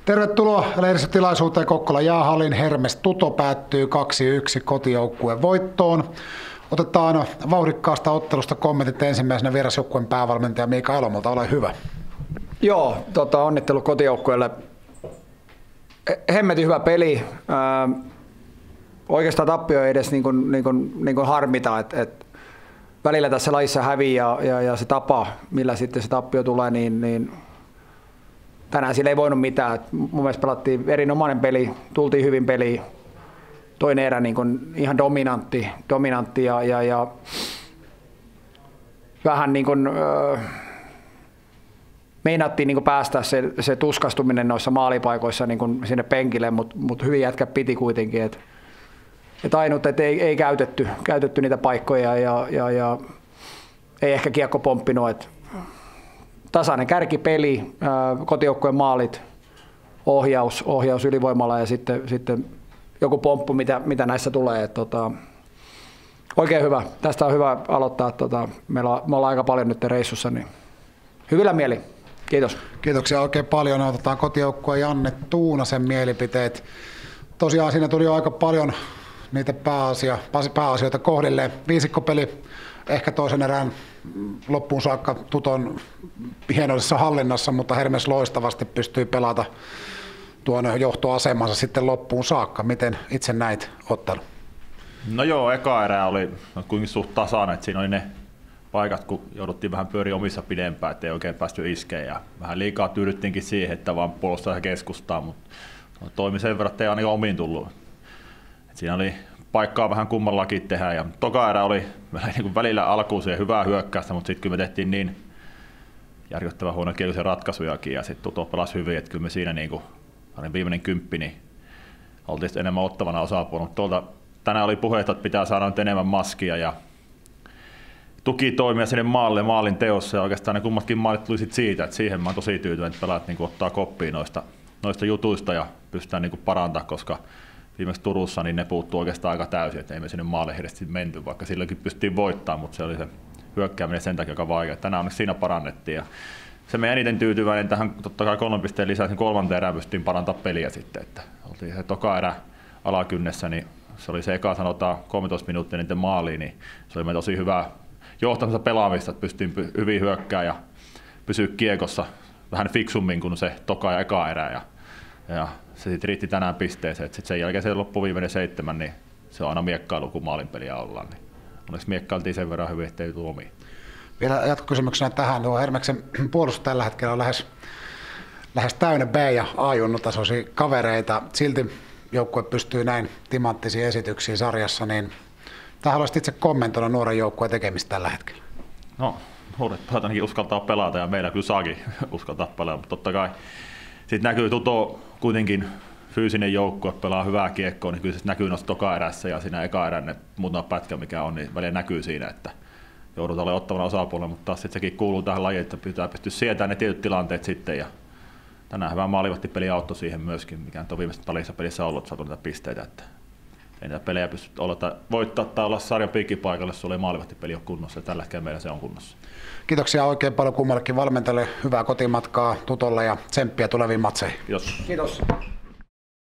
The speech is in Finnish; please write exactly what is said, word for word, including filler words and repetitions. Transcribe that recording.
Tervetuloa lehdistötilaisuuteen Kokkolan jäähallin. Hermes Tuto päättyy kaksi yksi kotijoukkueen voittoon. Otetaan vauhdikkaasta ottelusta kommentit ensimmäisenä vierasjoukkueen päävalmentaja Miika Elomolta. Ole hyvä. Joo, tota, onnittelu kotijoukkueelle. Hemmetin hyvä peli. Ää, oikeastaan tappio ei edes niin kuin, niin kuin, niin kuin harmita, että et välillä tässä lajissa hävii ja, ja, ja se tapa, millä sitten se tappio tulee, niin, niin tänään sillä ei voinut mitään. Et mun mielestä pelattiin erinomainen peli, tultiin hyvin peliin. Toinen erä niin kuin ihan dominantti, dominantti ja, ja, ja vähän niin kuin, äh, meinattiin niin kuin päästä se, se tuskastuminen noissa maalipaikoissa niin kuin sinne penkille, mutta mut hyvin jätkä piti kuitenkin. Et, et ainut, että ei, ei käytetty, käytetty niitä paikkoja ja, ja, ja ei ehkä kiekko pomppinut. Et tasainen kärkipeli, äh, kotijoukkueen maalit, ohjaus, ohjaus ylivoimalla ja sitten, sitten joku pomppu, mitä, mitä näissä tulee. Et, tota, oikein hyvä. Tästä on hyvä aloittaa. Tota, meillä on, me ollaan aika paljon nyt reissussa, niin hyvillä mieli. Kiitos. Kiitoksia oikein paljon. Otetaan kotijoukkueen Janne Tuunasen mielipiteet. Tosiaan siinä tuli jo aika paljon niitä pääasia, pääasioita kohdilleen. Viisikkopeli ehkä toisen erään loppuun saakka Tuton hienoisessa hallinnassa, mutta Hermes loistavasti pystyy pelata tuon johtoasemansa sitten loppuun saakka. Miten itse näit ottelun? No joo, eka erä oli kuitenkin suht tasainen, että siinä oli ne paikat, kun jouduttiin vähän pyöriä omissa pidempään, ettei oikein päästy iskeen. Ja vähän liikaa tyydyttiinkin siihen, että vaan puolustaa ja keskustaa, mutta toimi sen verran, että ei ainakaan omiin tullut. Et siinä oli paikkaa vähän kummallakin tehdä. Ja toka erä oli niin välillä alkuun siihen hyvää hyökkäystä, mutta sitten kyllä me tehtiin niin järkyttävän huonokielisiä ratkaisujakin ja sitten Tuto pelasi hyvin, että kyllä me siinä niin kuin viimeinen kymppi, niin oltiin enemmän ottavana osapuolella. Tuolta tänään oli puhetta, että pitää saada nyt enemmän maskia ja tukitoimia sinne maalle maalin teossa. Ja oikeastaan ne kummatkin maalit tuli sit siitä, että siihen mä oon tosi tyytyväinen, että pelaat niin ottaa koppia noista, noista jutuista ja pystytään niin parantamaan, koska viimeksi Turussa niin ne puuttuu oikeastaan aika täysin, että ei me sinne maalle hirveästi menty, vaikka silloinkin pystyttiin voittamaan, mutta se oli se hyökkääminen sen takia aika vaikea. Tänään onneksi siinä parannettiin. Ja se me eniten tyytyväinen tähän totta kai kolmen pisteen lisäksi kolmanteen erään pystyttiin parantamaan peliä sitten. Että oltiin se toka erä alakynnessä, niin se oli se eka sanotaan kolmetoista minuuttia niiden maaliin, niin se oli tosi hyvää johtamista pelaamista, että pystyttiin hyvin hyökkäämään ja pysyä kiekossa vähän fiksummin kuin se toka ja eka erä. Ja, ja se sitten riitti tänään pisteeseen, että sen jälkeen se loppuviimeinen seitsemän, niin se on aina miekkailu, kun maalinpeliä ollaan. Niin onneksi miekkailtiin sen verran hyvin, ettei tule omiin. Vielä jatkokysymyksenä tähän. Tuo Hermeksen puolustus tällä hetkellä on lähes, lähes täynnä B- ja A-junnutasoisia kavereita. Silti joukkue pystyy näin timanttisiin esityksiin sarjassa. Niin tähän haluaisit itse kommentoida nuoren joukkueen tekemistä tällä hetkellä? No, nuoret pojat ainakin uskaltaa pelata ja meillä kyllä saakin uskaltaa pelata, mutta totta kai sitten näkyy Tuto kuitenkin fyysinen joukkue, pelaa hyvää kiekkoa, niin kyllä se näkyy noissa toka erässä ja siinä eka erän ne muutama pätkä mikä on, niin välillä näkyy siinä, että joudutaan olemaan ottavana osapuolella, mutta taas sekin kuuluu tähän lajiin, että pitää pystyä sietämään ne tietyt tilanteet sitten. Ja tänään hyvä maalivahtipeli auttoi siihen myöskin, mikä on viimeisessä parissa pelissä ollut, että saatu niitä pisteitä. Että ei niitä pelejä pysty olla, voittaa tai olla sarjan piikkipaikalle, jos sulla ei maalivahtipeli ole kunnossa, ja tällä hetkellä meillä se on kunnossa. Kiitoksia oikein paljon kummallekin valmentajille, hyvää kotimatkaa Tutolle ja tsemppiä tuleviin matseihin. Kiitos. Kiitos.